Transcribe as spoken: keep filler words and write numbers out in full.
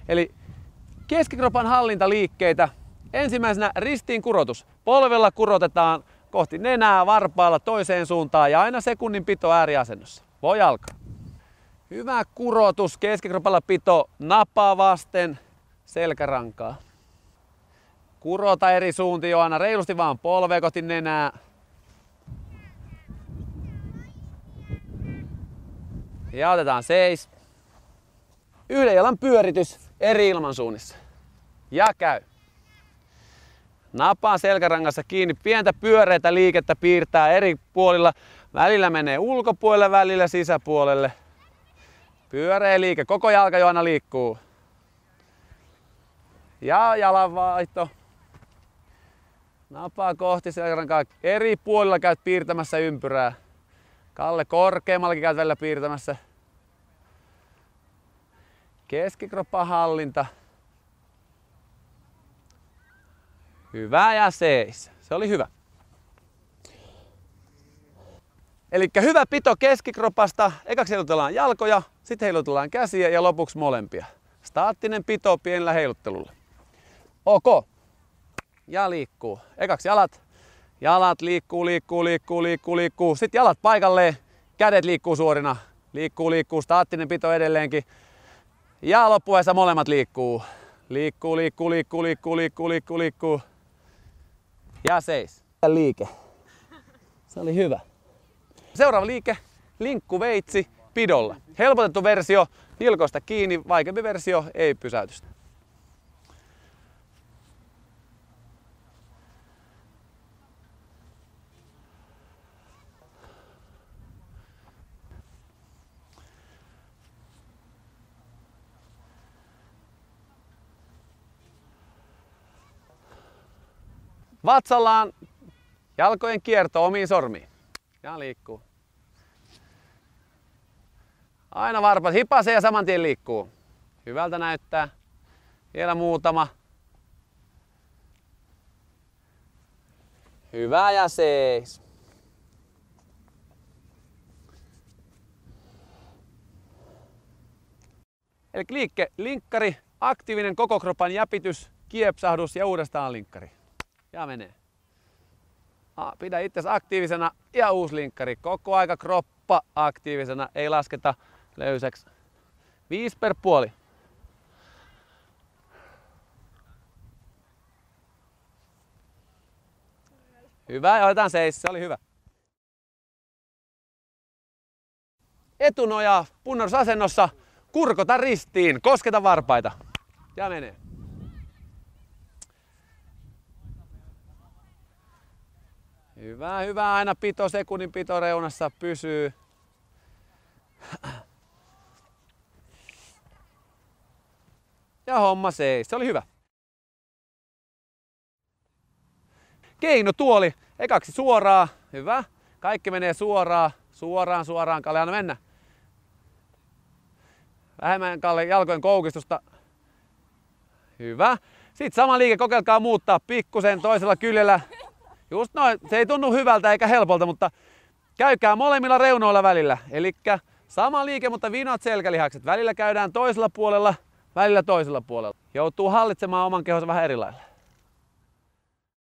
Eli keskikropan hallintaliikkeitä. Ensimmäisenä ristiin kurotus. Polvella kurotetaan kohti nenää varpaalla toiseen suuntaan ja aina sekunnin pito ääriasennossa. Voi alkaa. Hyvä kurotus, keskikropalla pito napaa vasten selkärankaa. Kurota eri suuntiin aina reilusti vaan polvea kohti nenää. Ja otetaan seis. Yhden jalan pyöritys eri ilmansuunnissa. Ja käy. Napaa selkärangassa kiinni, pientä pyöreitä liikettä piirtää eri puolilla. Välillä menee ulkopuolelle, välillä sisäpuolelle. Pyöreä liike, koko jalka jo aina liikkuu. Ja jalanvaihto. Napaa kohti selkärankaa. Eri puolilla käyt piirtämässä ympyrää. Kalle, korkeammallakin käyt välillä piirtämässä. Keskikropan hallinta. Hyvä ja seis. Se oli hyvä. Eli hyvä pito keskikropasta. Ekaksi heilutellaan jalkoja, sitten heilutellaan käsiä ja lopuksi molempia. Staattinen pito pienellä heiluttelulla. Ok. Ja liikkuu. Ekaksi jalat. Jalat liikkuu, liikkuu, liikkuu, liikkuu, liikkuu. Sitten jalat paikalleen. Kädet liikkuu suorina. Liikkuu, liikkuu. Staattinen pito edelleenkin. Ja loppuessa molemmat liikkuu. Liikkuu, liikkuu, liikkuu, liikkuu, liikkuu, liikkuu, liikkuu. Ja seis. Liike. Se oli hyvä. Seuraava liike. Linkkuveitsi pidolla. Helpotettu versio. Nilkoista kiinni. Vaikeampi versio. Ei pysäytystä. Vatsallaan jalkojen kierto omiin sormiin. Ja liikkuu. Aina varpat hipasee ja saman tien liikkuu. Hyvältä näyttää. Vielä muutama. Hyvä ja seis. Eli liikke, linkkari, aktiivinen koko kropan jäpitys, kiepsahdus ja uudestaan linkkari. Ja menee. Pidä itsesi aktiivisena ja uusi linkkari. Koko aika kroppa aktiivisena, ei lasketa löysäksi. Viisi per puoli. Hyvä, ja otetaan seis, se oli hyvä. Etunoja punnerusasennossa, kurkota ristiin, kosketa varpaita. Ja menee. Hyvä, hyvä. Aina pito, sekunnin pito reunassa pysyy. Ja homma seis. Se oli hyvä. Keinotuoli. Ekaksi suoraan. Hyvä. Kaikki menee suoraan. Suoraan, suoraan. Kalle, anna mennä. Vähemmän Kalle jalkojen koukistusta. Hyvä. Sitten sama liike. Kokeilkaa muuttaa pikkusen toisella kyljellä. Just noin, se ei tunnu hyvältä eikä helpolta, mutta käykää molemmilla reunoilla välillä. Elikkä sama liike, mutta vinot selkälihakset. Välillä käydään toisella puolella, välillä toisella puolella. Joutuu hallitsemaan oman kehonsa vähän eri lailla.